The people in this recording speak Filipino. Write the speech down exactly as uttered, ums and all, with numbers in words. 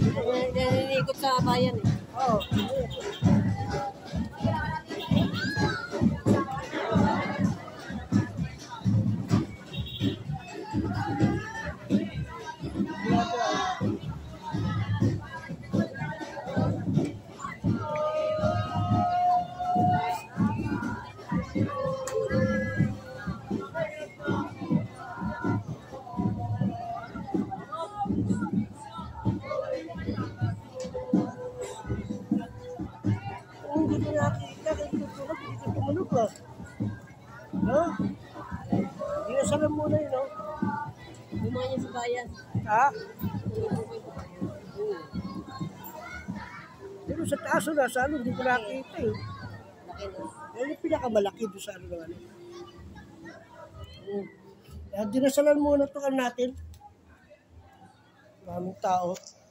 Naninikot sa bayan eh. Oo. Kung hindi ko nakikita, hindi ko tulog, hindi ko tumunog ah. No? Dinasalan muna yun, no? Bumanya sa bayan. Ha? Pero sa taas na, sa ano, hindi ko nakikita eh. Laki na. Yan yung pinakamalaki doon sa ano ng ano. Hmm. Yan, dinasalan muna ito kan natin. Maraming tao.